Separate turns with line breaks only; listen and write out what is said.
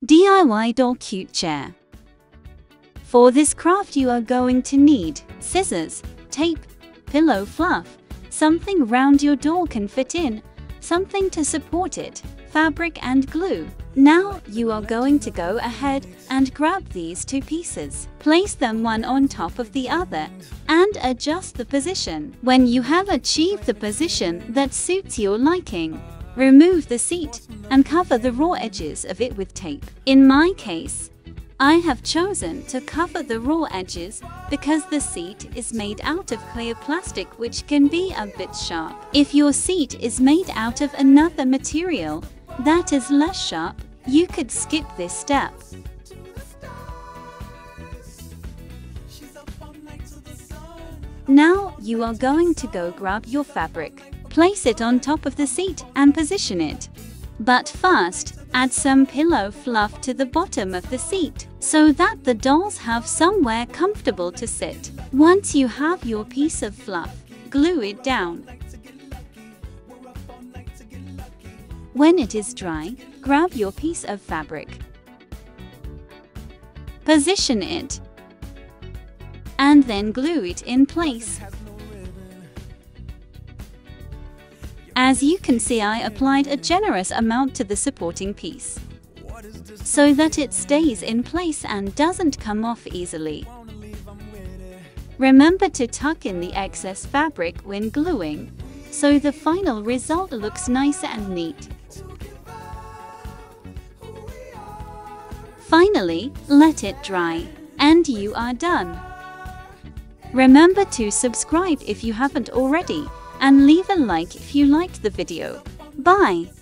DIY doll cute chair. For this craft you are going to need scissors, tape, pillow fluff, something round your doll can fit in, something to support it, fabric and glue. Now you are going to go ahead and grab these two pieces, place them one on top of the other, and adjust the position. When you have achieved the position that suits your liking, remove the seat and cover the raw edges of it with tape. In my case, I have chosen to cover the raw edges because the seat is made out of clear plastic, which can be a bit sharp. If your seat is made out of another material that is less sharp, you could skip this step. Now you are going to go grab your fabric, place it on top of the seat and position it. But first, add some pillow fluff to the bottom of the seat so that the dolls have somewhere comfortable to sit. Once you have your piece of fluff, glue it down. When it is dry, grab your piece of fabric, position it, and then glue it in place. As you can see, I applied a generous amount to the supporting piece so that it stays in place and doesn't come off easily. Remember to tuck in the excess fabric when gluing, so the final result looks nice and neat. Finally, let it dry, and you are done. Remember to subscribe if you haven't already, and leave a like if you liked the video. Bye!